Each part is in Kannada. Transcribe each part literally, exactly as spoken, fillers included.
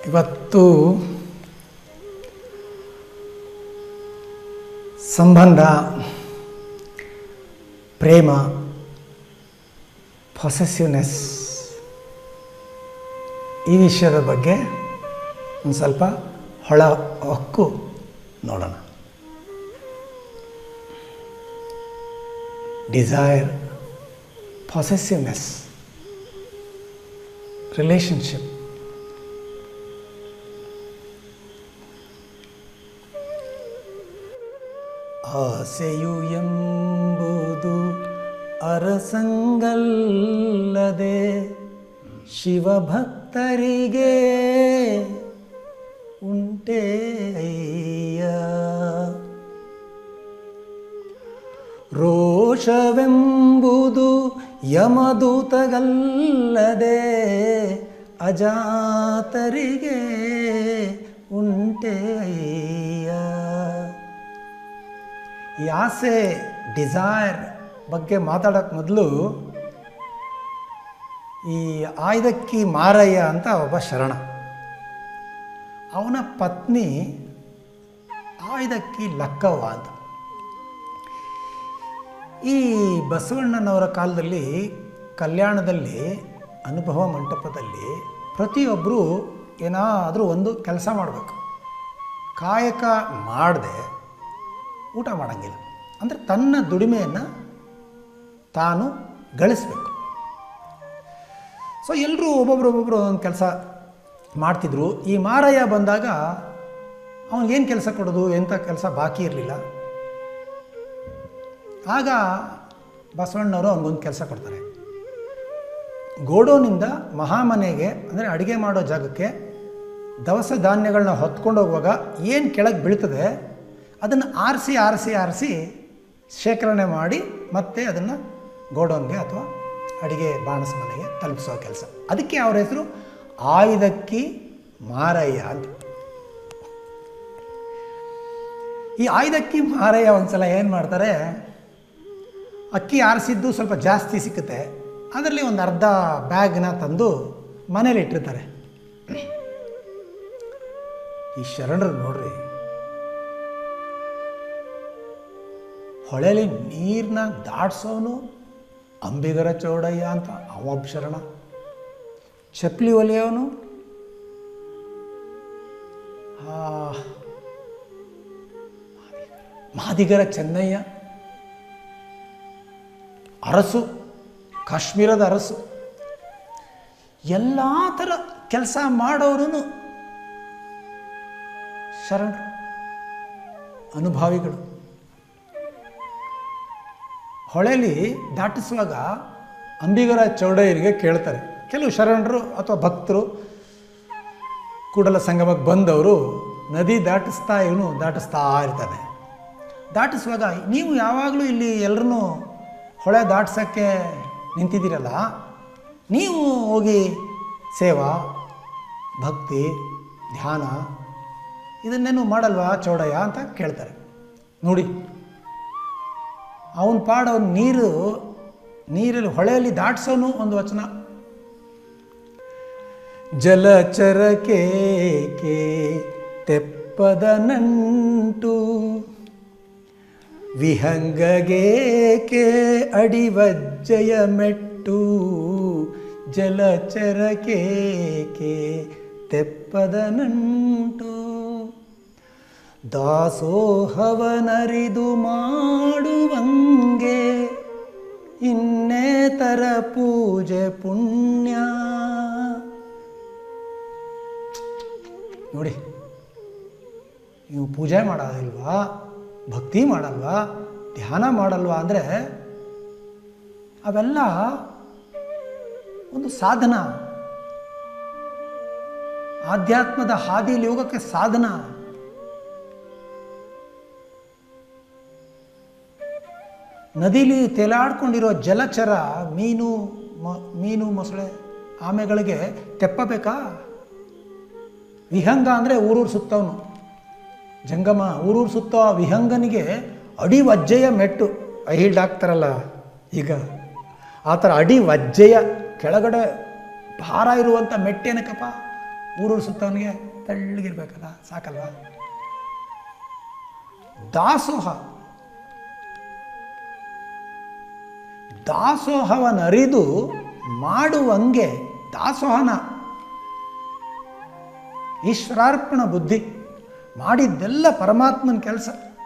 ಇವತ್ತು ಸಂಬಂಧ, ಪ್ರೇಮ, ಪೊಸೆಸಿವ್ನೆಸ್ ಈ ವಿಷಯದ ಬಗ್ಗೆ ಒಂದು ಸ್ವಲ್ಪ ಹೊಳ ಹೊಕ್ಕು ನೋಡೋಣ. Desire, possessiveness, relationship. ಆಸೆಯು ಎಂಬುದು ಅರಸಂಗಲ್ಲದೆ ಶಿವಭಕ್ತರಿಗೆ ಉಂಟೇ ಅಯ್ಯ. ರೋಷವೆಂಬುದು ಯಮದೂತಗಲ್ಲದೆ ಅಜಾತರಿಗೆ ಉಂಟೇ ಅಯ್ಯ. ಈ ಆಸೆ, ಡಿಸೈರ್ ಬಗ್ಗೆ ಮಾತಾಡೋಕ್ಕೆ ಮೊದಲು ಈ ಆಯ್ದಕ್ಕಿ ಮಾರಯ್ಯ ಅಂತ ಒಬ್ಬ ಶರಣ, ಅವನ ಪತ್ನಿ ಆಯ್ದಕ್ಕಿ ಲಕ್ಕವ್ವ ಅಂತ. ಈ ಬಸವಣ್ಣನವರ ಕಾಲದಲ್ಲಿ ಕಲ್ಯಾಣದಲ್ಲಿ, ಅನುಭವ ಮಂಟಪದಲ್ಲಿ ಪ್ರತಿಯೊಬ್ಬರು ಏನಾದರೂ ಒಂದು ಕೆಲಸ ಮಾಡಬೇಕು. ಕಾಯಕ ಮಾಡದೆ ಊಟ ಮಾಡೋಂಗಿಲ್ಲ. ಅಂದರೆ ತನ್ನ ದುಡಿಮೆಯನ್ನು ತಾನು ಗಳಿಸ್ಬೇಕು. ಸೊ ಎಲ್ಲರೂ ಒಬ್ಬೊಬ್ರು ಒಬ್ಬೊಬ್ಬರು ಒಂದು ಕೆಲಸ ಮಾಡ್ತಿದ್ರು. ಈ ಮಾರಯ್ಯ ಬಂದಾಗ ಅವನಿಗೇನು ಕೆಲಸ ಕೊಡೋದು, ಎಂಥ ಕೆಲಸ ಬಾಕಿ ಇರಲಿಲ್ಲ. ಆಗ ಬಸವಣ್ಣವರು ಅವನಿಗೊಂದು ಕೆಲಸ ಕೊಡ್ತಾರೆ. ಗೋಡೋನಿಂದ ಮಹಾಮನೆಗೆ, ಅಂದರೆ ಅಡುಗೆ ಮಾಡೋ ಜಾಗಕ್ಕೆ ದವಸ ಧಾನ್ಯಗಳನ್ನ ಹೊತ್ಕೊಂಡು ಹೋಗುವಾಗ ಏನು ಕೆಳಗೆ ಬೀಳ್ತದೆ ಅದನ್ನು ಆರಿಸಿ ಆರಿಸಿ ಆರಿಸಿ ಶೇಖರಣೆ ಮಾಡಿ ಮತ್ತೆ ಅದನ್ನು ಗೋಡೌನ್ಗೆ ಅಥವಾ ಅಡುಗೆ ಬಾಣಸ ಮನೆಗೆ ತಲುಪಿಸೋ ಕೆಲಸ. ಅದಕ್ಕೆ ಅವ್ರ ಹೆಸರು ಆಯ್ದಕ್ಕಿ ಮಾರಯ್ಯ ಅಂತ. ಈ ಆಯ್ದಕ್ಕಿ ಮಾರಯ್ಯ ಒಂದು ಸಲ ಏನು ಮಾಡ್ತಾರೆ, ಅಕ್ಕಿ ಆರಿಸಿದ್ದು ಸ್ವಲ್ಪ ಜಾಸ್ತಿ ಸಿಕ್ಕುತ್ತೆ, ಅದರಲ್ಲಿ ಒಂದು ಅರ್ಧ ಬ್ಯಾಗ್ನ ತಂದು ಮನೇಲಿ ಇಟ್ಟಿರ್ತಾರೆ. ಈ ಶರಣರು ನೋಡ್ರಿ, ಹೊಳೆಯಲ್ಲಿ ನೀರನ್ನ ದಾಟ್ಸೋನು ಅಂಬಿಗರ ಚೌಡಯ್ಯ ಅಂತ ಅವೊಬ್ಬ ಶರಣ. ಚಪ್ಪಲಿ ಒಲೆಯವನು ಮಾದಿಗರ ಚೆನ್ನಯ್ಯ, ಅರಸು, ಕಾಶ್ಮೀರದ ಅರಸು, ಎಲ್ಲ ಥರ ಕೆಲಸ ಮಾಡೋರು ಶರಣರು, ಅನುಭಾವಿಗಳು. ಹೊಳೆಯಲ್ಲಿ ದಾಟಿಸುವಾಗ ಅಂಬಿಗರ ಚೌಡಯ್ಯರಿಗೆ ಕೇಳ್ತಾರೆ. ಕೆಲವು ಶರಣರು ಅಥವಾ ಭಕ್ತರು ಕೂಡಲ ಸಂಗಮಕ್ಕೆ ಬಂದವರು ನದಿ ದಾಟಿಸ್ತಾ ಇವನು ದಾಟಿಸ್ತಾ ಇರ್ತಾನೆ. ದಾಟಿಸುವಾಗ ನೀವು ಯಾವಾಗಲೂ ಇಲ್ಲಿ ಎಲ್ಲರೂ ಹೊಳೆ ದಾಟ್ಸೋಕ್ಕೆ ನಿಂತಿದ್ದೀರಲ್ಲ, ನೀವು ಹೋಗಿ ಸೇವಾ, ಭಕ್ತಿ, ಧ್ಯಾನ ಇದನ್ನೇನು ಮಾಡಲ್ವಾ ಚೌಡಯ್ಯ ಅಂತ ಕೇಳ್ತಾರೆ. ನೋಡಿ, ಅವನ ಪಾಡು ಅವನು ನೀರು ನೀರಲ್ಲಿ ಹೊಳೆಯಲ್ಲಿ ದಾಟ್ಸೋನು ಒಂದು ವಚನ. ಜಲಚರಕ್ಕೆ ತೆಪ್ಪದ ನಂಟು, ವಿಹಂಗಗೇಕೆ ಅಡಿವಜ್ಜಯ ಮೆಟ್ಟು, ಜಲಚರಕ್ಕೆ ತೆಪ್ಪದ ನಂಟು, ದಾಸೋಹವನರಿದು ಮಾಡುವಂಗೆ ಇನ್ನೇತರ ಪೂಜೆ ಪುಣ್ಯ. ನೋಡಿ, ನೀವು ಪೂಜೆ ಮಾಡೋದಿಲ್ವಾ, ಭಕ್ತಿ ಮಾಡಲ್ವಾ, ಧ್ಯಾನ ಮಾಡಲ್ವಾ ಅಂದರೆ ಅವೆಲ್ಲ ಒಂದು ಸಾಧನ, ಆಧ್ಯಾತ್ಮದ ಹಾದಿಯಲ್ಲಿ ಹೋಗೋಕ್ಕೆ ಸಾಧನ. ನದಿಲಿ ತೇಲಾಡ್ಕೊಂಡಿರೋ ಜಲಚರ, ಮೀನು ಮ ಮೀನು ಮೊಸಳೆ ಆಮೆಗಳಿಗೆ ತೆಪ್ಪಬೇಕಾ? ವಿಹಂಗ ಅಂದರೆ ಊರೂರು ಸುತ್ತವನು, ಜಂಗಮ ಊರೂರು ಸುತ್ತ ವಿಹಂಗನಿಗೆ ಅಡಿ ವಜ್ಜೆಯ ಮೆಟ್ಟು, ಐಲ್ಡ್ ಆಗ್ತಾರಲ್ಲ ಈಗ ಆ ಥರ ಅಡಿ ವಜ್ಜೆಯ ಕೆಳಗಡೆ ಭಾರ ಇರುವಂಥ ಮೆಟ್ಟೇನಕ್ಕಪ್ಪ, ಊರೂರು ಸುತ್ತವನಿಗೆ ತೆಳ್ಳಗಿರ್ಬೇಕಲ್ಲ, ಸಾಕಲ್ವಾ? ದಾಸೋಹ, ದಾಸೋಹವನ್ನರಿದು ಮಾಡುವಂಗೆ, ದಾಸೋಹನ ಈಶ್ವರಾರ್ಪಣ ಬುದ್ಧಿ, ಮಾಡಿದ್ದೆಲ್ಲ ಪರಮಾತ್ಮನ ಕೆಲಸ.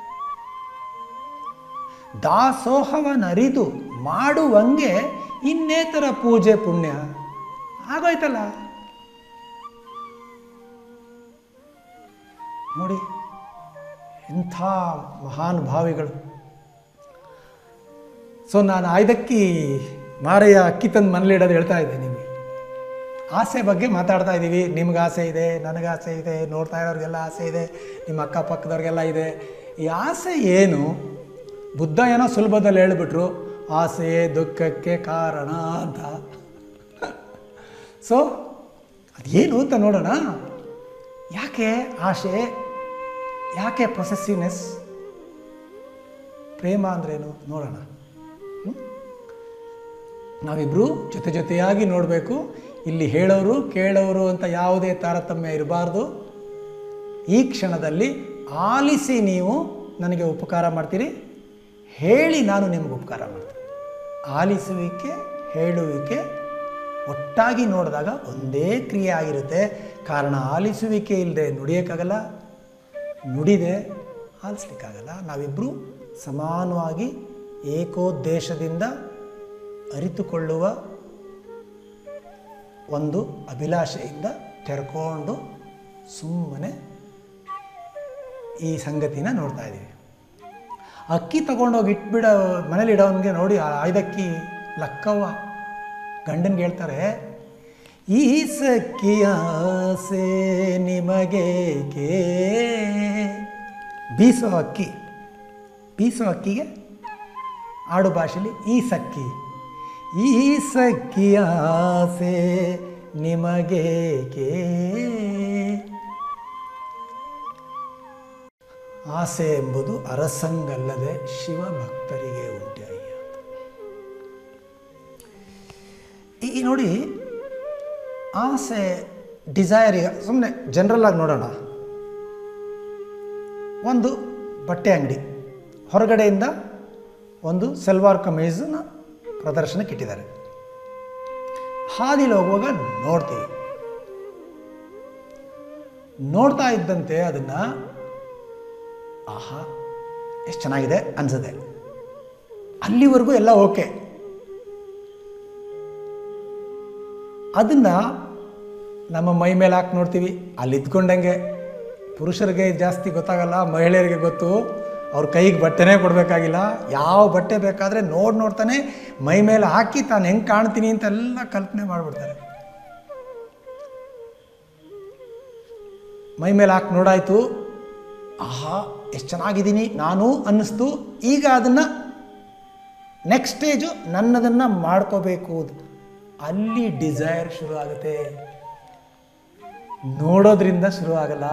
ದಾಸೋಹವನ್ನರಿದು ಮಾಡುವಂಗೆ ಇನ್ನೇತರ ಪೂಜೆ ಪುಣ್ಯ ಆಗೋಯ್ತಲ್ಲ. ನೋಡಿ ಇಂಥ ಮಹಾನುಭಾವಿಗಳು. ಸೊ ನಾನು ಆಯ್ದಕ್ಕಿ ಮಾರೆಯ ಅಕ್ಕಿ ತಂದು ಮನೇಲಿಡೋದು ಹೇಳ್ತಾ ಇದ್ದೆ ನಿಮಗೆ. ಆಸೆ ಬಗ್ಗೆ ಮಾತಾಡ್ತಾ ಇದ್ದೀವಿ. ನಿಮ್ಗೆ ಆಸೆ ಇದೆ, ನನಗೆ ಆಸೆ ಇದೆ, ನೋಡ್ತಾ ಇರೋರಿಗೆಲ್ಲ ಆಸೆ ಇದೆ, ನಿಮ್ಮ ಅಕ್ಕಪಕ್ಕದವ್ರಿಗೆಲ್ಲ ಇದೆ. ಈ ಆಸೆ ಏನು? ಬುದ್ಧ ಏನೋ ಸುಲಭದಲ್ಲಿ ಹೇಳಿಬಿಟ್ರು, ಆಸೆಯೇ ದುಃಖಕ್ಕೆ ಕಾರಣ ಅಂತ. ಸೊ ಅದೇನು ಅಂತ ನೋಡೋಣ. ಯಾಕೆ ಆಸೆ? ಯಾಕೆ ಪ್ರೊಸೆಸಿವ್ನೆಸ್? ಪ್ರೇಮ ಅಂದ್ರೇನು ನೋಡೋಣ. ನಾವಿಬ್ಬರು ಜೊತೆ ಜೊತೆಯಾಗಿ ನೋಡಬೇಕು. ಇಲ್ಲಿ ಹೇಳೋರು ಕೇಳೋರು ಅಂತ ಯಾವುದೇ ತಾರತಮ್ಯ ಇರಬಾರ್ದು. ಈ ಕ್ಷಣದಲ್ಲಿ ಆಲಿಸಿ ನೀವು ನನಗೆ ಉಪಕಾರ ಮಾಡ್ತೀರಿ, ಹೇಳಿ ನಾನು ನಿಮ್ಗೆ ಉಪಕಾರ ಮಾಡ್ತೀನಿ. ಆಲಿಸುವಿಕೆ, ಹೇಳುವಿಕೆ ಒಟ್ಟಾಗಿ ನೋಡಿದಾಗ ಒಂದೇ ಕ್ರಿಯೆ ಆಗಿರುತ್ತೆ. ಕಾರಣ ಆಲಿಸುವಿಕೆ ಇಲ್ಲದೆ ನುಡಿಯೋಕ್ಕಾಗಲ್ಲ, ನುಡಿದೆ ಆಲಿಸ್ಲಿಕ್ಕಾಗಲ್ಲ. ನಾವಿಬ್ಬರು ಸಮಾನವಾಗಿ ಏಕೋದ್ದೇಶದಿಂದ ಅರಿತುಕೊಳ್ಳುವ ಒಂದು ಅಭಿಲಾಷೆಯಿಂದ ತೆರ್ಕೊಂಡು ಸುಮ್ಮನೆ ಈ ಸಂಗತಿನ ನೋಡ್ತಾ ಇದ್ದೀವಿ. ಅಕ್ಕಿ ತಗೊಂಡೋಗಿ ಇಟ್ಬಿಡೋ ಮನೇಲಿ ಇಡೋವನಿಗೆ ನೋಡಿ, ಐದಕ್ಕಿ ಲಕ್ಕವ್ವ ಗಂಡನ್ಗೆ ಹೇಳ್ತಾರೆ, ಈ ಸಕ್ಕಿಯ ಆಸೆ ನಿಮಗೇಕೆ. ಬೀಸೋ ಅಕ್ಕಿ, ಬೀಸೋ ಅಕ್ಕಿಗೆ ಆಡು ಭಾಷೆಯಲ್ಲಿ ಈ ಸಕ್ಕಿ, ಈ ಸಕ್ಕಿಯ ಆಸೆ ನಿಮಗೇಕೆ. ಆಸೆ ಎಂಬುದು ಅರಸಂಗಲ್ಲದೆ ಶಿವಭಕ್ತರಿಗೆ ಉಂಟೆ ಅಯ್ಯ. ಈ ನೋಡಿ ಆಸೆ, ಡಿಸೈರ್, ಈಗ ಸುಮ್ಮನೆ ಜನರಲ್ ಆಗಿ ನೋಡೋಣ. ಒಂದು ಬಟ್ಟೆ ಅಂಗಡಿ, ಹೊರಗಡೆಯಿಂದ ಒಂದು ಸಲ್ವಾರ್ ಕಮೀಜನ್ನ ಪ್ರದರ್ಶನಕ್ಕೆ ಇಟ್ಟಿದ್ದಾರೆ. ಹಾದಿಲಿ ಹೋಗುವಾಗ ನೋಡ್ತೀವಿ. ನೋಡ್ತಾ ಇದ್ದಂತೆ ಅದನ್ನು ಆಹಾ ಎಷ್ಟು ಚೆನ್ನಾಗಿದೆ ಅನ್ಸುತ್ತೆ. ಅಲ್ಲಿವರೆಗೂ ಎಲ್ಲ ಓಕೆ. ಅದನ್ನು ನಮ್ಮ ಮೈ ಮೇಲೆ ಹಾಕಿ ನೋಡ್ತೀವಿ. ಅಲ್ಲಿ ಇದ್ಕೊಂಡಂಗೆ ಪುರುಷರಿಗೆ ಜಾಸ್ತಿ ಗೊತ್ತಾಗಲ್ಲ, ಮಹಿಳೆಯರಿಗೆ ಗೊತ್ತು. ಅವ್ರ ಕೈಗೆ ಬಟ್ಟೆನೇ ಕೊಡಬೇಕಾಗಿಲ್ಲ, ಯಾವ ಬಟ್ಟೆ ಬೇಕಾದರೆ ನೋಡಿ ನೋಡ್ತಾನೆ ಮೈ ಮೇಲೆ ಹಾಕಿ ತಾನು ಹೆಂಗೆ ಕಾಣ್ತೀನಿ ಅಂತೆಲ್ಲ ಕಲ್ಪನೆ ಮಾಡಿಬಿಡ್ತಾರೆ. ಮೈ ಮೇಲೆ ಹಾಕಿ ನೋಡಾಯಿತು, ಆಹಾ ಎಷ್ಟು ಚೆನ್ನಾಗಿದ್ದೀನಿ ನಾನು ಅನ್ನಿಸ್ತು. ಈಗ ಅದನ್ನು ನೆಕ್ಸ್ಟ್ ಸ್ಟೇಜು ನನ್ನದನ್ನು ಮಾಡ್ಕೋಬೇಕು. ಅಲ್ಲಿ ಡಿಸೈರ್ ಶುರು ಆಗುತ್ತೆ. ನೋಡೋದ್ರಿಂದ ಶುರು ಆಗಲ್ಲ.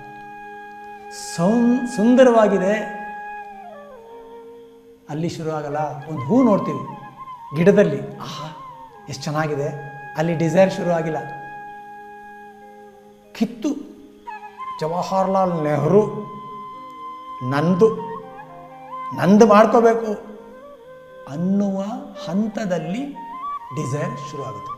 ಸೌ ಸುಂದರವಾಗಿದೆ ಅಲ್ಲಿ ಶುರು ಆಗಲ್ಲ. ಒಂದು ಹೂ ನೋಡ್ತೀವಿ ಗಿಡದಲ್ಲಿ, ಆಹಾ ಎಷ್ಟು ಚೆನ್ನಾಗಿದೆ, ಅಲ್ಲಿ ಡಿಸೈರ್ ಶುರು ಆಗಿಲ್ಲ. ಕಿತ್ತು ಜವಾಹರ್ಲಾಲ್ ನೆಹರು ನಂದು ನಂದು ಮಾಡ್ಕೋಬೇಕು ಅನ್ನುವ ಹಂತದಲ್ಲಿ ಡಿಸೈರ್ ಶುರು ಆಗುತ್ತೆ.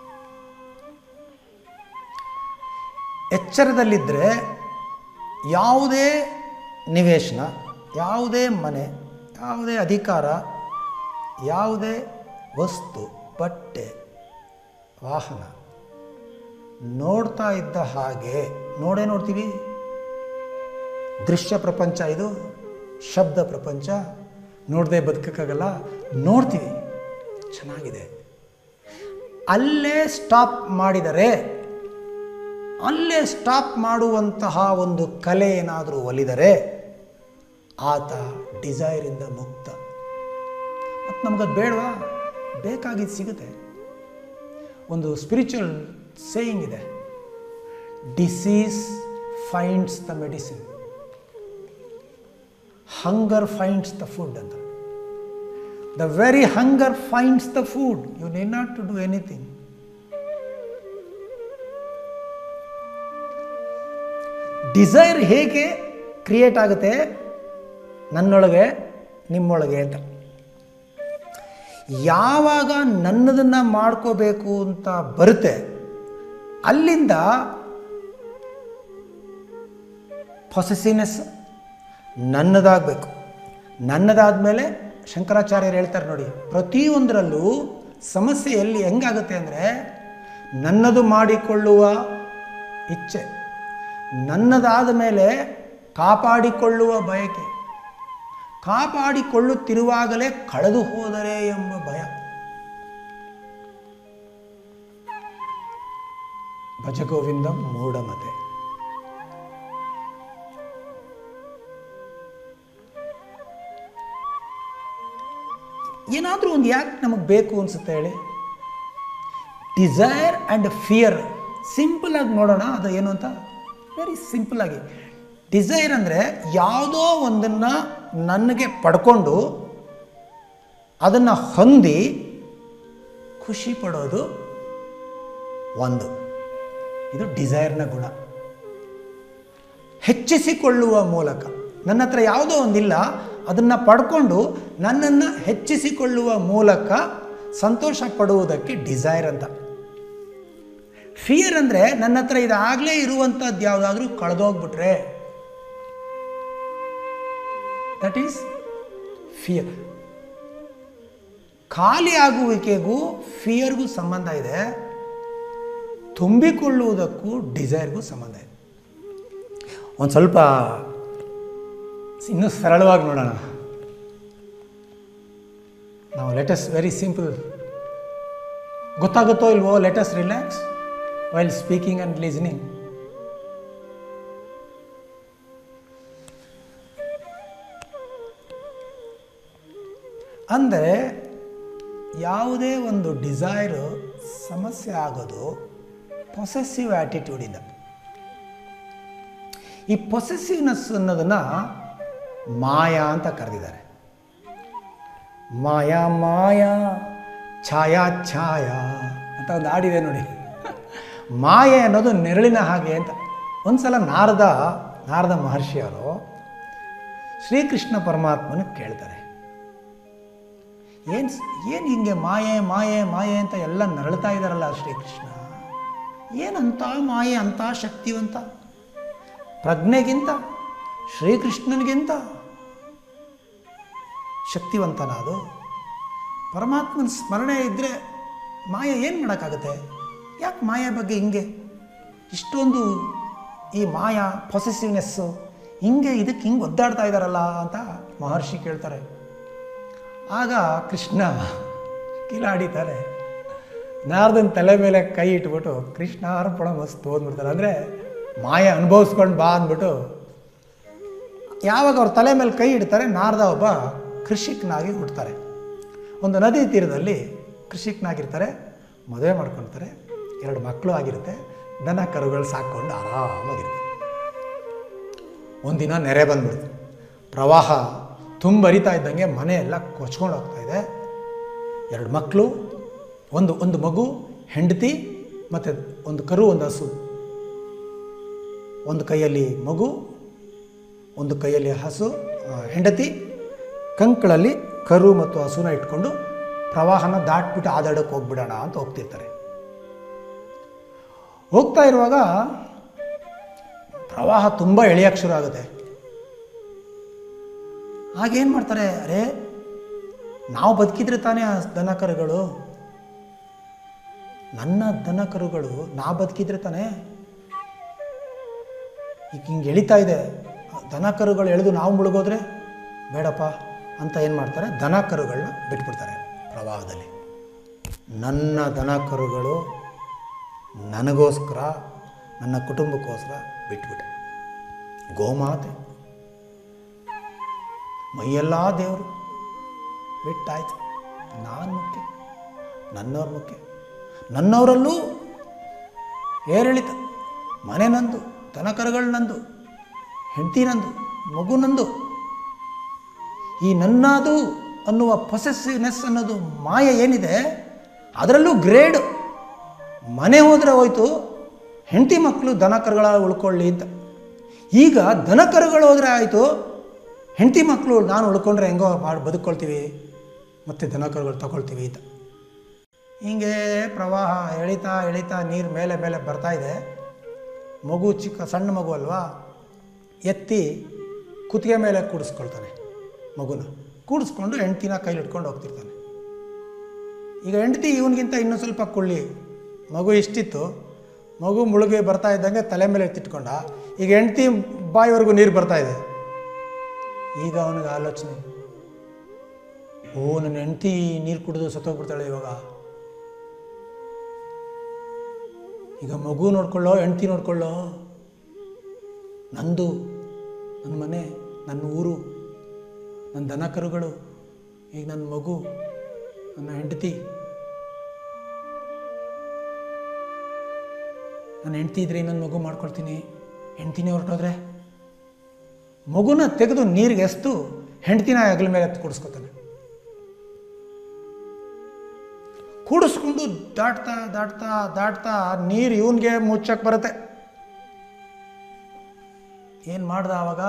ಎಚ್ಚರದಲ್ಲಿದ್ದರೆ ಯಾವುದೇ ನಿವೇಶನ, ಯಾವುದೇ ಮನೆ, ಯಾವುದೇ ಅಧಿಕಾರ, ಯಾವುದೇ ವಸ್ತು, ಬಟ್ಟೆ, ವಾಹನ ನೋಡ್ತಾ ಇದ್ದ ಹಾಗೆ ನೋಡೇ ನೋಡ್ತೀವಿ. ದೃಶ್ಯ ಪ್ರಪಂಚ ಇದು, ಶಬ್ದ ಪ್ರಪಂಚ, ನೋಡದೆ ಬದುಕೋಕ್ಕಾಗಲ್ಲ. ನೋಡ್ತೀವಿ ಚೆನ್ನಾಗಿದೆ. ಅಲ್ಲೇ ಸ್ಟಾಪ್ ಮಾಡಿದರೆ, ಅಲ್ಲೇ ಸ್ಟಾಪ್ ಮಾಡುವಂತಹ ಒಂದು ಕಲೆ ಏನಾದರೂ ಒಲಿದರೆ ಆತ ಡಿಸೈರಿಂದ ಮುಕ್ತ. ಮತ್ತು ನಮಗದು ಬೇಡವಾ? ಬೇಕಾಗಿದ್ದು ಸಿಗುತ್ತೆ. ಒಂದು ಸ್ಪಿರಿಚುವಲ್ ಸೇಯಿಂಗ್ ಇದೆ, disease finds the medicine, hunger finds the food ಅಂತ. The very hunger finds the food. You need not to do anything. Desire ಹೇಗೆ ಕ್ರಿಯೇಟ್ ಆಗುತ್ತೆ ನನ್ನೊಳಗೆ ನಿಮ್ಮೊಳಗೆ ಅಂತ. ಯಾವಾಗ ನನ್ನದನ್ನು ಮಾಡ್ಕೋಬೇಕು ಅಂತ ಬರುತ್ತೆ ಅಲ್ಲಿಂದ ಪೊಸೆಸಿವ್ನೆಸ್ ನನ್ನದಾಗಬೇಕು. ನನ್ನದಾದಮೇಲೆ ಶಂಕರಾಚಾರ್ಯರು ಹೇಳ್ತಾರೆ ನೋಡಿ, ಪ್ರತಿಯೊಂದರಲ್ಲೂ ಸಮಸ್ಯೆ ಎಲ್ಲಿ ಹೆಂಗಾಗುತ್ತೆ ಅಂದರೆ ನನ್ನದು ಮಾಡಿಕೊಳ್ಳುವ ಇಚ್ಛೆ, ನನ್ನದಾದ ಮೇಲೆ ಕಾಪಾಡಿಕೊಳ್ಳುವ ಬಯಕೆ, ಕಾಪಾಡಿಕೊಳ್ಳುತ್ತಿರುವಾಗಲೇ ಕಳೆದು ಹೋದರೆ ಎಂಬ ಭಯ. ಭಜಗೋವಿಂದಂ ಮೂಢಮತೆ. ಏನಾದರೂ ಒಂದು ಯಾಕೆ ನಮಗೆ ಬೇಕು ಅನಿಸುತ್ತೆ ಹೇಳಿ? ಡಿಸೈರ್ ಆ್ಯಂಡ್ ಫಿಯರ್ ಸಿಂಪಲ್ ಆಗಿ ನೋಡೋಣ ಅದು ಏನು ಅಂತ. ವೆರಿ ಸಿಂಪಲ್ ಆಗಿ, ಡಿಸೈರ್ ಅಂದರೆ ಯಾವುದೋ ಒಂದನ್ನು ನನಗೆ ಪಡ್ಕೊಂಡು ಅದನ್ನು ಹೊಂದಿ ಖುಷಿ ಪಡೋದು ಒಂದು, ಇದು ಡಿಸೈರ್ನ ಗುಣ. ಹೆಚ್ಚಿಸಿಕೊಳ್ಳುವ ಮೂಲಕ, ನನ್ನ ಹತ್ರ ಯಾವುದೋ ಒಂದಿಲ್ಲ ಅದನ್ನು ಪಡ್ಕೊಂಡು ನನ್ನನ್ನು ಹೆಚ್ಚಿಸಿಕೊಳ್ಳುವ ಮೂಲಕ ಸಂತೋಷ ಪಡುವುದಕ್ಕೆ ಡಿಸೈರ್ ಅಂತ. ಫಿಯರ್ ಅಂದರೆ ನನ್ನ ಹತ್ರ ಇದಾಗಲೇ ಇರುವಂಥದ್ದು ಯಾವುದಾದ್ರೂ ಕಳೆದೋಗ್ಬಿಟ್ರೆ, ದಟ್ ಈಸ್ ಫಿಯರ್. ಖಾಲಿ ಆಗುವಿಕೆಗೂ ಫಿಯರ್ಗೂ ಸಂಬಂಧ ಇದೆ, ತುಂಬಿಕೊಳ್ಳುವುದಕ್ಕೂ ಡಿಸೈರ್ಗೂ ಸಂಬಂಧ ಇದೆ. ಒಂದು ಸ್ವಲ್ಪ ಇನ್ನೂ ಸರಳವಾಗಿ ನೋಡೋಣ ನಾವು. Lettuce very simple. ಗೊತ್ತಾಗುತ್ತೋ ಇಲ್ವೋ? Let us relax while speaking and listening. ಅಂದರೆ ಯಾವುದೇ ಒಂದು ಡಿಸೈರು ಸಮಸ್ಯೆ ಆಗೋದು ಪೊಸೆಸಿವ್ ಆ್ಯಟಿಟ್ಯೂಡಿಂದ. ಈ ಪೊಸೆಸಿವ್ನೆಸ್ ಅನ್ನೋದನ್ನು ಮಾಯಾ ಅಂತ ಕರೆದಿದ್ದಾರೆ. ಮಾಯಾ ಮಾಯಾ ಛಾಯಾ ಛಾಯಾ ಅಂತ ಒಂದು ಹಾಡಿದೆ ನೋಡಿ. ಮಾಯೆ ಅನ್ನೋದು ನೆರಳಿನ ಹಾಗೆ ಅಂತ. ಒಂದು ಸಲ ನಾರದ ನಾರದ ಮಹರ್ಷಿಯವರು ಶ್ರೀಕೃಷ್ಣ ಪರಮಾತ್ಮನ ಕೇಳ್ತಾರೆ, ಏನು ಏನು ಹಿಂಗೆ ಮಾಯೆ ಮಾಯೆ ಮಾಯೆ ಅಂತ ಎಲ್ಲ ನರಳ್ತಾ ಇದ್ದಾರಲ್ಲ ಶ್ರೀಕೃಷ್ಣ, ಏನಂತ ಮಾಯೆ ಅಂಥ ಶಕ್ತಿವಂತ, ಪ್ರಜ್ಞೆಗಿಂತ ಶ್ರೀಕೃಷ್ಣನಿಗಿಂತ ಶಕ್ತಿವಂತನ ಅದು. ಪರಮಾತ್ಮನ ಸ್ಮರಣೆ ಇದ್ದರೆ ಮಾಯೆ ಏನು ಮಾಡೋಕ್ಕಾಗುತ್ತೆ? ಯಾಕೆ ಮಾಯೆ ಬಗ್ಗೆ ಹಿಂಗೆ ಇಷ್ಟೊಂದು ಈ ಮಾಯಾ ಪೊಸೆಸಿವ್ನೆಸ್ಸು ಹಿಂಗೆ ಇದಕ್ಕೆ ಹಿಂಗೆ ಒದ್ದಾಡ್ತಾ ಇದ್ದಾರಲ್ಲ ಅಂತ ಮಹರ್ಷಿ ಕೇಳ್ತಾರೆ. ಆಗ ಕೃಷ್ಣ ಕಿಲಾಡಿತಾರೆ, ನಾರದನ ತಲೆ ಮೇಲೆ ಕೈ ಇಟ್ಬಿಟ್ಟು ಕೃಷ್ಣ ಅರ್ಪಣ ಮಸ್ತು ಓದ್ಬಿಡ್ತಾರೆ. ಅಂದರೆ ಮಾಯೆ ಅನುಭವಿಸ್ಕೊಂಡು ಬಾ ಅಂದ್ಬಿಟ್ಟು ಯಾವಾಗ ಅವ್ರ ತಲೆ ಮೇಲೆ ಕೈ ಇಡ್ತಾರೆ, ನಾರದ ಒಬ್ಬ ಕೃಷಿಕನಾಗಿ ಹುಡ್ತಾರೆ. ಒಂದು ನದಿ ತೀರದಲ್ಲಿ ಕೃಷಿಕನಾಗಿರ್ತಾರೆ, ಮದುವೆ ಮಾಡ್ಕೊಳ್ತಾರೆ, ಎರಡು ಮಕ್ಕಳು ಆಗಿರುತ್ತೆ, ದನ ಕರುಗಳು ಸಾಕ್ಕೊಂಡು ಆರಾಮಾಗಿರುತ್ತೆ. ಒಂದಿನ ನೆರೆ ಬಂದ್ಬಿಡುತ್ತೆ, ಪ್ರವಾಹ ತುಂಬರಿತಾ ಇದ್ದಂಗೆ ಮನೆಯೆಲ್ಲ ಕೊಚ್ಕೊಂಡು ಹೋಗ್ತಾ ಇದೆ. ಎರಡು ಮಕ್ಕಳು, ಒಂದು ಒಂದು ಮಗು, ಹೆಂಡತಿ ಮತ್ತು ಒಂದು ಕರು, ಒಂದು ಹಸು. ಒಂದು ಕೈಯಲ್ಲಿ ಮಗು, ಒಂದು ಕೈಯಲ್ಲಿ ಹಸು ಹೆಂಡತಿ, ಕಂಕಳಲ್ಲಿ ಕರು ಮತ್ತು ಹಸುನ ಇಟ್ಕೊಂಡು ಪ್ರವಾಹನ ದಾಟ್ಬಿಟ್ಟು ಆದಾಡಕ್ಕೆ ಹೋಗ್ಬಿಡೋಣ ಅಂತ ಹೋಗ್ತಿರ್ತಾರೆ. ಹೋಗ್ತಾ ಇರುವಾಗ ಪ್ರವಾಹ ತುಂಬ ಎಳೆಯಕ್ಕೆ ಶುರು ಆಗುತ್ತೆ. ಆಗೇನು ಮಾಡ್ತಾರೆ, ಅರೆ ನಾವು ಬದುಕಿದ್ರೆ ತಾನೇ ಆ ದನ ಕರುಗಳು, ನನ್ನ ದನ ಕರುಗಳು ನಾ ಬದುಕಿದ್ರೆ ತಾನೇ, ಈಗ ಹಿಂಗೆ ಎಳಿತಾ ಇದೆ, ದನ ಕರುಗಳು ಎಳೆದು ನಾವು ಮುಳುಗೋದ್ರೆ ಬೇಡಪ್ಪ ಅಂತ ಏನು ಮಾಡ್ತಾರೆ, ದನ ಕರುಗಳನ್ನ ಬಿಟ್ಬಿಡ್ತಾರೆ ಪ್ರವಾಹದಲ್ಲಿ. ನನ್ನ ದನ ಕರುಗಳು ನನಗೋಸ್ಕರ, ನನ್ನ ಕುಟುಂಬಕ್ಕೋಸ್ಕರ ಬಿಟ್ಬಿಟ್ಟೆ. ಗೋಮಾತೆ ಮೈಯೆಲ್ಲ ದೇವರು ಬಿಟ್ಟಾಯ್ತು. ನಾನು ಮುಖ್ಯ, ನನ್ನವ್ರ ಮುಖ್ಯ. ನನ್ನವರಲ್ಲೂ ಏರಿಳಿತ, ಮನೆ ನಂದು, ದನ ಕರುಗಳು ನಂದು, ಹೆಂಡತಿ ನಂದು, ಮಗು ನಂದು. ಈ ನನ್ನದು ಅನ್ನುವ ಪೊಸೆಸಿವ್ನೆಸ್ ಅನ್ನೋದು ಮಾಯೆ ಏನಿದೆ, ಅದರಲ್ಲೂ ಗ್ರೇಡ್. ಮನೆ ಹೋದರೆ ಹೋಯ್ತು, ಹೆಂಡತಿ ಮಕ್ಕಳು ದನ ಕರುಗಳ ಉಳ್ಕೊಳ್ಳಿ ಅಂತ. ಈಗ ದನ ಕರುಗಳು ಹೋದರೆ ಆಯಿತು, ಹೆಂಡತಿ ಮಕ್ಕಳು ನಾನು ಉಳ್ಕೊಂಡ್ರೆ ಹೆಂಗೋ ಮಾಡಿ ಬದುಕೊಳ್ತೀವಿ, ಮತ್ತು ದನ ಕರುಗಳು ತಗೊಳ್ತೀವಿ ಅಂತ. ಹೀಗೆ ಪ್ರವಾಹ ಎಳಿತಾ ಎಳಿತಾ ನೀರು ಮೇಲೆ ಮೇಲೆ ಬರ್ತಾಯಿದೆ. ಮಗು ಚಿಕ್ಕ ಸಣ್ಣ ಮಗು ಅಲ್ವಾ, ಎತ್ತಿ ಕುತ್ತಿಗೆ ಮೇಲೆ ಕೂಡಿಸ್ಕೊಳ್ತಾನೆ. ಮಗುನ ಕೂಡಿಸ್ಕೊಂಡು ಹೆಂಡ್ತಿನ ಕೈಲಿ ಇಟ್ಕೊಂಡು ಹೋಗ್ತಿರ್ತಾನೆ. ಈಗ ಹೆಂಡ್ತಿ ಇವನಿಗಿಂತ ಇನ್ನೂ ಸ್ವಲ್ಪ ಕುಳ್ಳಿ, ಮಗು ಇಷ್ಟಿತ್ತು, ಮಗು ಮುಳುಗಿ ಬರ್ತಾ ಇದ್ದಂಗೆ ತಲೆ ಮೇಲೆ ಎತ್ತಿಟ್ಕೊಂಡ. ಈಗ ಹೆಂಡ್ತಿ ಬಾಯಿವರೆಗೂ ನೀರು ಬರ್ತಾಯಿದೆ. ಈಗ ಅವನಿಗೆ ಆಲೋಚನೆ, ಓ ನನ್ನ ಹೆಂಡ್ತಿ ನೀರು ಕುಡಿದು ಸತ್ತೋಗ್ಬಿಡ್ತಾಳೆ ಇವಾಗ. ಈಗ ಮಗು ನೋಡ್ಕೊಳ್ಳೋ ಹೆಂಡ್ತಿ ನೋಡ್ಕೊಳ್ಳೋ, ನಂದು, ನನ್ನ ಮನೆ, ನನ್ನ ಊರು, ನನ್ನ ದನ ಕರುಗಳು, ಈಗ ನನ್ನ ಮಗು, ನನ್ನ ಹೆಂಡತಿ. ನನ್ನ ಹೆಂಡ್ತಿ ಇದ್ರೆ ಇನ್ನೊಂದು ಮಗು ಮಾಡ್ಕೊಳ್ತೀನಿ, ಹೆಂಡ್ತಿನೇ ಹೊರಟೋದ್ರೆ. ಮಗುನ ತೆಗೆದು ನೀರಿಗೆ ಎಸ್ತು ಹೆಂಡ್ತಿನ ಹೆಗಲ ಮೇಲೆ ಎತ್ತು ಕೂಡಿಸ್ಕೊತಾನೆ. ಕೂಡಿಸ್ಕೊಂಡು ದಾಟ್ತಾ ದಾಟ್ತಾ ದಾಟ್ತಾ ನೀರು ಇವನಿಗೆ ಮುಚ್ಚಕ್ಕೆ ಬರುತ್ತೆ. ಏನು ಮಾಡ್ದ ಆವಾಗ?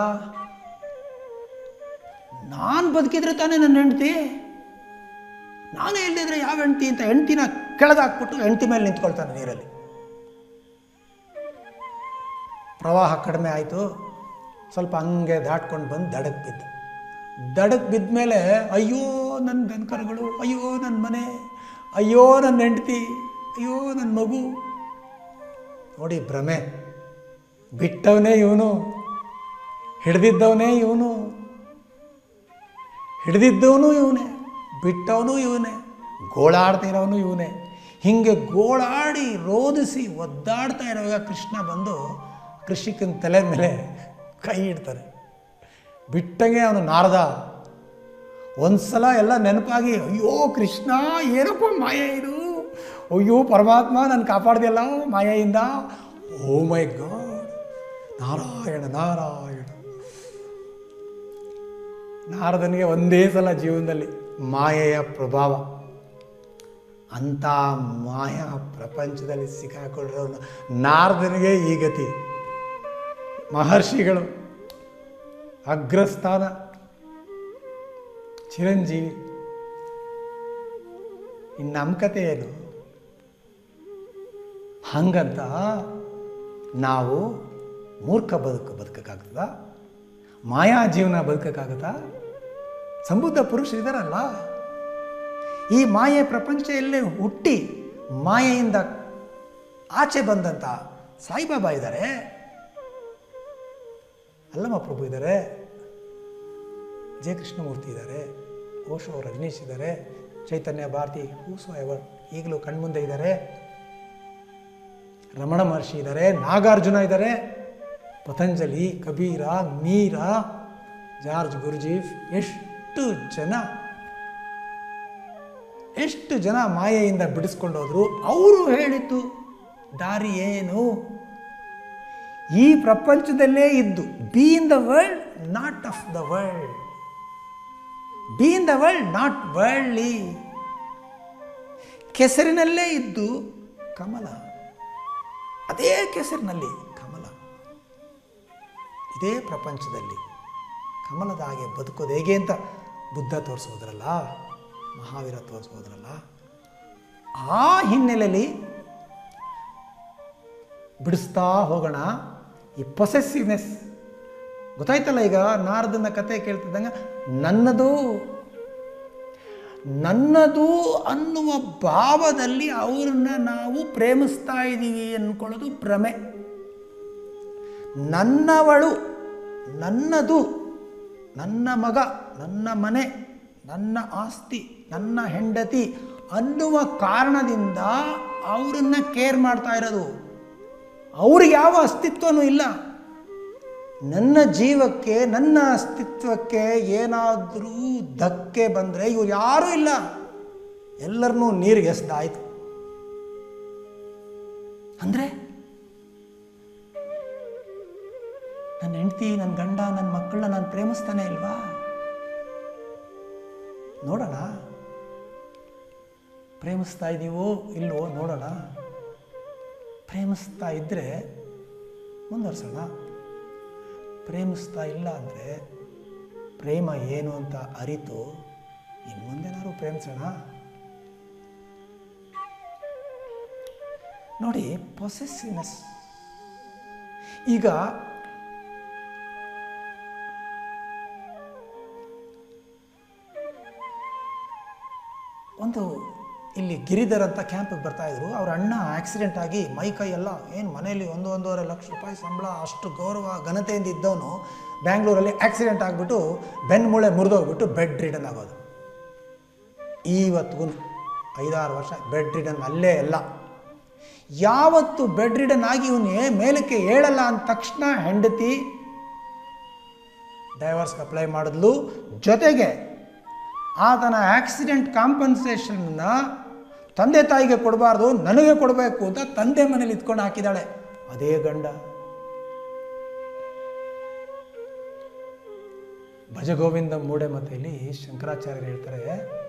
ನಾನು ಬದುಕಿದ್ರೆ ತಾನೇ ನನ್ನ ಹೆಂಡ್ತಿ, ನಾನೇ ಇಲ್ಲದಿದ್ರೆ ಯಾವ ಹೆಂಡ್ತಿ ಅಂತ ಹೆಂಡ್ತಿನ ಕೆಳಗಾಕ್ಬಿಟ್ಟು ಹೆಂಡ್ತಿ ಮೇಲೆ ನಿಂತ್ಕೊಳ್ತಾನೆ ನೀರಲ್ಲಿ. ಪ್ರವಾಹ ಕಡಿಮೆ ಆಯಿತು, ಸ್ವಲ್ಪ ಹಂಗೆ ದಾಟ್ಕೊಂಡು ಬಂದು ದಡಕ್ಕೆ ಬಿದ್ದ. ದಡಕ್ಕೆ ಬಿದ್ದ ಮೇಲೆ ಅಯ್ಯೋ ನನ್ನ ದನಕರುಗಳು, ಅಯ್ಯೋ ನನ್ನ ಮನೆ, ಅಯ್ಯೋ ನನ್ನ ಹೆಂಡ್ತಿ, ಅಯ್ಯೋ ನನ್ನ ಮಗು. ನೋಡಿ ಭ್ರಮೆ, ಬಿಟ್ಟವನೇ ಇವನು, ಹಿಡ್ದಿದ್ದವನೇ ಇವನು, ಹಿಡ್ದಿದ್ದವನು ಇವನೇ, ಬಿಟ್ಟವನು ಇವನೇ, ಗೋಳಾಡ್ತಿರೋನು ಇವನೇ. ಹೀಗೆ ಗೋಳಾಡಿ ರೋದಿಸಿ ಒದ್ದಾಡ್ತಾ ಇರುವಾಗ ಕೃಷ್ಣ ಬಂದು ಕೃಷಿಕನ ತಲೆ ಮೇಲೆ ಕೈ ಇಡ್ತಾರೆ. ಬಿಟ್ಟಂಗೆ ಅವನು ನಾರದ. ಒಂದು ಸಲ ಎಲ್ಲ ನೆನಪಾಗಿ, ಅಯ್ಯೋ ಕೃಷ್ಣ ಏನಪ್ಪ ಮಾಯೆ ಇದು, ಅಯ್ಯೋ ಪರಮಾತ್ಮ ನನ್ನ ಕಾಪಾಡ್ದಿಲ್ಲ ಮಾಯೆಯಿಂದ, oh my God, Narayana Narayana. ನಾರದನಿಗೆ ಒಂದೇ ಸಲ ಜೀವನದಲ್ಲಿ ಮಾಯೆಯ ಪ್ರಭಾವ. ಅಂಥ ಮಾಯಾ ಪ್ರಪಂಚದಲ್ಲಿ ಸಿಕ್ಕಾಕೊಂಡಿರೋನು ನಾರದನಿಗೆ ಈ ಗತಿ. ಮಹರ್ಷಿಗಳು ಅಗ್ರಸ್ಥಾನ, ಚಿರಂಜೀವಿ. ಇನ್ನು ನಮ್ಮ ಕತೆ ಏನು? ಹಂಗಂತ ನಾವು ಮೂರ್ಖ ಬದುಕು ಬದುಕಕ್ಕಾಗ್ತದ? ಮಾಯಾ ಜೀವನ ಬದುಕಕ್ಕಾಗತ್ತಾ? ಸಂಬುದ್ಧ ಪುರುಷರಿದ್ದಾರಲ್ಲ, ಈ ಮಾಯೆ ಪ್ರಪಂಚದಲ್ಲೇ ಹುಟ್ಟಿ ಮಾಯೆಯಿಂದ ಆಚೆ ಬಂದಂಥ ಸಾಯಿಬಾಬಾ ಇದ್ದಾರೆ, ಅಲ್ಲಮ್ಮ ಪ್ರಭು ಇದ್ದಾರೆ, ಜಯ ಕೃಷ್ಣಮೂರ್ತಿ ಇದ್ದಾರೆ, ಓಶೋ ರಜನೀಶ್ ಇದ್ದಾರೆ, ಚೈತನ್ಯ ಭಾರತಿ, ಹೂಸೋ ಎವರ್ ಈಗಲೂ ಕಣ್ಮುಂದೆ ಇದ್ದಾರೆ, ರಮಣ ಮಹರ್ಷಿ ಇದ್ದಾರೆ, ನಾಗಾರ್ಜುನ ಇದ್ದಾರೆ, ಪತಂಜಲಿ, ಕಬೀರ, ಮೀರಾ, ಜಾರ್ಜ್ ಗುರುಜೀಫ್, ಎಷ್ಟು ಜನ ಎಷ್ಟು ಜನ ಮಾಯೆಯಿಂದ ಬಿಡಿಸ್ಕೊಂಡೋದ್ರು. ಅವರು ಹೇಳಿದ್ದು ದಾರಿ ಏನು? ಈ ಪ್ರಪಂಚದಲ್ಲೇ ಇದ್ದು, be in the world not of the world, be in the world not worldly. ಕೆಸರಿನಲ್ಲೇ ಇದ್ದು ಕಮಲ, ಅದೇ ಕೆಸರಿನಲ್ಲಿ ಕಮಲ, ಇದೇ ಪ್ರಪಂಚದಲ್ಲಿ ಕಮಲದ ಹಾಗೆ ಬದುಕೋದು ಹೇಗೆ ಅಂತ ಬುದ್ಧ ತೋರಿಸೋದ್ರಲ್ಲ, ಮಹಾವೀರ ತೋರಿಸೋದ್ರಲ್ಲ. ಆ ಹಿನ್ನೆಲೆಯಲ್ಲಿ ಬಿಡಿಸ್ತಾ ಹೋಗೋಣ. ಈ ಪೊಸೆಸಿವ್ನೆಸ್ ಗೊತ್ತಾಯ್ತಲ್ಲ. ಈಗ ನಾರದನ ಕತೆ ಕೇಳ್ತಿದ್ದಂಗೆ ನನ್ನದು ನನ್ನದು ಅನ್ನುವ ಭಾವದಲ್ಲಿ ಅವ್ರನ್ನ ನಾವು ಪ್ರೇಮಿಸ್ತಾ ಇದ್ದೀವಿ ಅಂದ್ಕೊಳ್ಳೋದು ಭ್ರಮೆ. ನನ್ನವಳು, ನನ್ನದು, ನನ್ನ ಮಗ, ನನ್ನ ಮನೆ, ನನ್ನ ಆಸ್ತಿ, ನನ್ನ ಹೆಂಡತಿ ಅನ್ನುವ ಕಾರಣದಿಂದ ಅವರನ್ನ ಕೇರ್ ಮಾಡ್ತಾ ಇರೋದು. ಅವ್ರಿಗೆ ಯಾವ ಅಸ್ತಿತ್ವನೂ ಇಲ್ಲ. ನನ್ನ ಜೀವಕ್ಕೆ, ನನ್ನ ಅಸ್ತಿತ್ವಕ್ಕೆ ಏನಾದರೂ ಧಕ್ಕೆ ಬಂದರೆ ಇವ್ರು ಯಾರೂ ಇಲ್ಲ, ಎಲ್ಲರನ್ನೂ ನೀರಿಗೆ ಎಸ್ದಾಯ್ತು. ಅಂದರೆ ನನ್ನ ಹೆಂಡತಿ, ನನ್ನ ಗಂಡ, ನನ್ನ ಮಕ್ಕಳನ್ನ ನಾನು ಪ್ರೇಮಿಸ್ತಾನೆ ಇಲ್ವಾ? ನೋಡೋಣ, ಪ್ರೇಮಿಸ್ತಾ ಇದ್ದೀವೋ ಇಲ್ವೋ ನೋಡೋಣ. ಪ್ರೇಮಿಸ್ತಾ ಇದ್ದರೆ ಮುಂದುವರ್ಸೋಣ. ಪ್ರೇಮಿಸ್ತಾ ಇಲ್ಲ ಅಂದರೆ ಪ್ರೇಮ ಏನು ಅಂತ ಅರಿತು ಇನ್ನು ಮುಂದೆನಾದ್ರು ಪ್ರೇಮಿಸೋಣ. ನೋಡಿ, ಪೊಸೆಸಿವ್ನೆಸ್. ಈಗ ಒಂದು ಇಲ್ಲಿ ಗಿರಿಧರ್ ಅಂತ ಕ್ಯಾಂಪಿಗೆ ಬರ್ತಾಯಿದ್ರು. ಅವ್ರ ಅಣ್ಣ ಆಕ್ಸಿಡೆಂಟ್ ಆಗಿ ಮೈ ಕೈ ಎಲ್ಲ ಏನು ಮನೆಯಲ್ಲಿ ಒಂದು ಒಂದೂವರೆ ಲಕ್ಷ ರೂಪಾಯಿ ಸಂಬಳ, ಅಷ್ಟು ಗೌರವ ಘನತೆಯಿಂದ ಇದ್ದವನು ಬ್ಯಾಂಗ್ಳೂರಲ್ಲಿ ಆಕ್ಸಿಡೆಂಟ್ ಆಗಿಬಿಟ್ಟು ಬೆನ್ಮೂಳೆ ಮುರಿದೋಗ್ಬಿಟ್ಟು ಬೆಡ್ ರಿಡನ್ ಆಗೋದು. ಇವತ್ತಿಗೂ ಐದಾರು ವರ್ಷ ಬೆಡ್ ರಿಡನ್ ಅಲ್ಲೇ ಎಲ್ಲ. ಯಾವತ್ತು ಬೆಡ್ ರಿಡನ್ ಆಗಿ ಇವನೇ ಮೇಲಕ್ಕೆ ಏಳಲ್ಲ ಅಂದ ತಕ್ಷಣ ಹೆಂಡತಿ ಡೈವರ್ಸ್ಗೆ ಅಪ್ಲೈ ಮಾಡಿದ್ಲು. ಜೊತೆಗೆ ಆತನ ಆಕ್ಸಿಡೆಂಟ್ ಕಾಂಪನ್ಸೇಷನ್ನ ತಂದೆ ತಾಯಿಗೆ ಕೊಡಬಾರ್ದು, ನನಗೆ ಕೊಡಬೇಕು ಅಂತ ತಂದೆ ಮನೇಲಿ ಇತ್ಕೊಂಡು ಹಾಕಿದ್ದಾಳೆ ಅದೇ ಗಂಡ. ಭಜಗೋವಿಂದ ಮೂಢಮತೆಯಲ್ಲಿ ಶಂಕರಾಚಾರ್ಯರು ಹೇಳ್ತಾರೆ,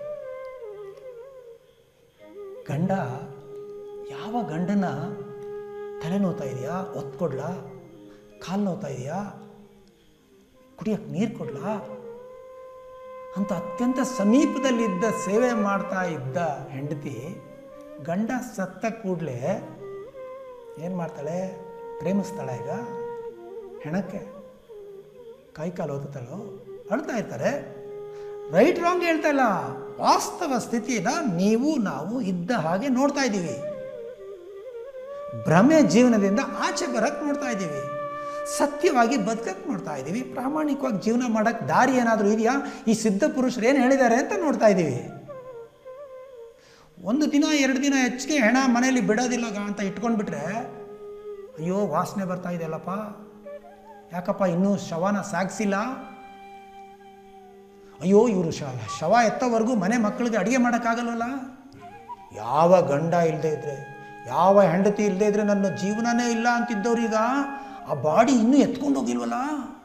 ಗಂಡ ಯಾವ ಗಂಡನ ತಲೆ ನೋವ್ತಾ ಇದೆಯಾ ಒತ್ತು ಕೊಡ್ಲಾ, ಕಾಲು ನೋವ್ತಾ ಇದೆಯಾ ಕುಡಿಯಕ್ಕೆ ನೀರು ಕೊಡ್ಲಾ ಅಂತ ಅತ್ಯಂತ ಸಮೀಪದಲ್ಲಿದ್ದ ಸೇವೆ ಮಾಡ್ತಾ ಇದ್ದ ಹೆಂಡತಿ ಗಂಡ ಸತ್ತ ಕೂಡಲೇ ಏನು ಮಾಡ್ತಾಳೆ? ಪ್ರೇಮಿಸ್ತಾಳೆ. ಈಗ ಹೆಣಕ್ಕೆ ಕೈ ಕಾಲು ಓದುತ್ತಾಳೋ, ಅಳ್ತಾ ಇರ್ತಾರೆ. ರೈಟ್ ರಾಂಗ್ ಹೇಳ್ತಾ ಇಲ್ಲ, ವಾಸ್ತವ ಸ್ಥಿತಿನ ನೀವು ನಾವು ಇದ್ದ ಹಾಗೆ ನೋಡ್ತಾ ಇದ್ದೀವಿ. ಭ್ರಮೆ ಜೀವನದಿಂದ ಆಚೆ ಬರಕ್ಕೆ ನೋಡ್ತಾ ಇದ್ದೀವಿ. ಸತ್ಯವಾಗಿ ಬದುಕಕ್ಕೆ ನೋಡ್ತಾ ಇದ್ದೀವಿ. ಪ್ರಾಮಾಣಿಕವಾಗಿ ಜೀವನ ಮಾಡೋಕ್ಕೆ ದಾರಿ ಏನಾದರೂ ಇದೆಯಾ? ಈ ಸಿದ್ಧ ಪುರುಷರು ಏನು ಹೇಳಿದ್ದಾರೆ ಅಂತ ನೋಡ್ತಾ ಇದ್ದೀವಿ. ಒಂದು ದಿನ ಎರಡು ದಿನ ಹೆಚ್ಚಿಗೆ ಹೆಣ ಮನೆಯಲ್ಲಿ ಬಿಡೋದಿಲ್ಲ ಅಂತ ಇಟ್ಕೊಂಡ್ಬಿಟ್ರೆ, ಅಯ್ಯೋ ವಾಸನೆ ಬರ್ತಾ ಇದೆಯಲ್ಲಪ್ಪ, ಯಾಕಪ್ಪ ಇನ್ನೂ ಶವನ ಸಾಗಿಸಿಲ್ಲ, ಅಯ್ಯೋ ಇವರು ಶವ ಎತ್ತೋವರೆಗೂ ಮನೆ ಮಕ್ಕಳಿಗೆ ಅಡುಗೆ ಮಾಡೋಕ್ಕಾಗಲ್ವಲ್ಲ. ಯಾವ ಗಂಡ ಇಲ್ಲದೆ ಇದ್ರೆ, ಯಾವ ಹೆಂಡತಿ ಇಲ್ಲದೆ ಇದ್ರೆ ನನ್ನ ಜೀವನನೇ ಇಲ್ಲ ಅಂತಿದ್ದವ್ರೀಗ ಆ ಬಾಡಿ ಇನ್ನೂ ಎತ್ಕೊಂಡು ಹೋಗಿಲ್ವಲ್ಲ.